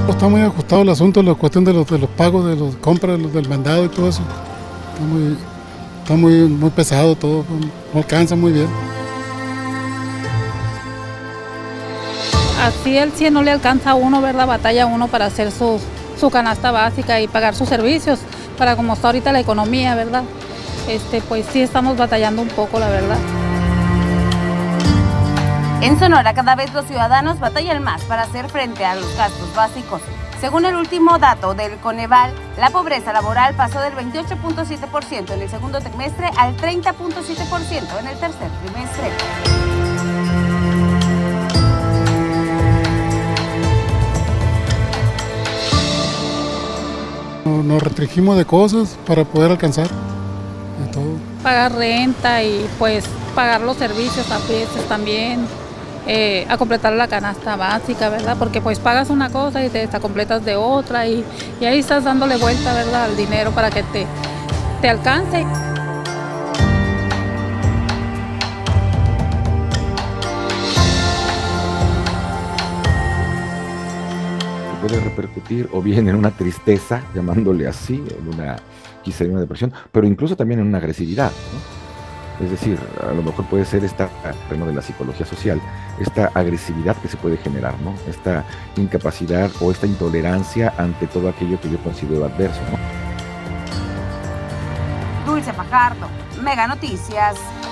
Está muy ajustado el asunto, la cuestión de los pagos, de los compras, del mandado y todo eso. Muy pesado todo, no alcanza muy bien. Así el 100 no le alcanza a uno, ¿verdad? Batalla uno para hacer su canasta básica y pagar sus servicios, para como está ahorita la economía, ¿verdad? Pues sí estamos batallando un poco, la verdad. En Sonora, cada vez los ciudadanos batallan más para hacer frente a los gastos básicos. Según el último dato del Coneval, la pobreza laboral pasó del 28.7% en el segundo trimestre al 30.7% en el tercer trimestre. Nos restringimos de cosas para poder alcanzar de todo. Pagar renta y pues pagar los servicios a veces también, a completar la canasta básica, ¿verdad? Porque pues pagas una cosa y te completas de otra y ahí estás dándole vuelta, ¿verdad? Al dinero para que te alcance. Puede repercutir o bien en una tristeza, llamándole así, quizá en una depresión, pero incluso también en una agresividad, ¿no? Es decir, a lo mejor puede ser esta, de la psicología social, esta agresividad que se puede generar, ¿no? Esta incapacidad o esta intolerancia ante todo aquello que yo considero adverso, ¿no? Dulce Fajardo, Mega Noticias.